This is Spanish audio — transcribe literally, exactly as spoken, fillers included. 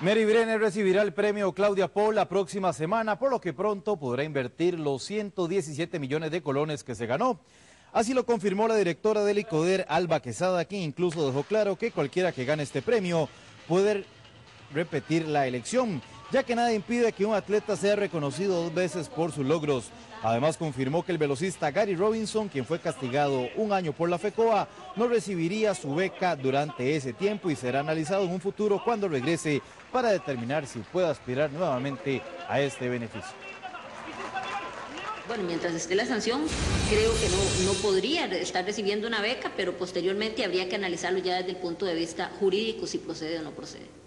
Mary Brenner recibirá el premio Claudia Paul la próxima semana, por lo que pronto podrá invertir los ciento diecisiete millones de colones que se ganó. Así lo confirmó la directora del ICODER, Alba Quesada, quien incluso dejó claro que cualquiera que gane este premio puede repetir la elección, ya que nada impide que un atleta sea reconocido dos veces por sus logros. Además confirmó que el velocista Gary Robinson, quien fue castigado un año por la FECOA, no recibiría su beca durante ese tiempo y será analizado en un futuro cuando regrese para determinar si puede aspirar nuevamente a este beneficio. Bueno, mientras esté la sanción, creo que no, no podría estar recibiendo una beca, pero posteriormente habría que analizarlo ya desde el punto de vista jurídico, si procede o no procede.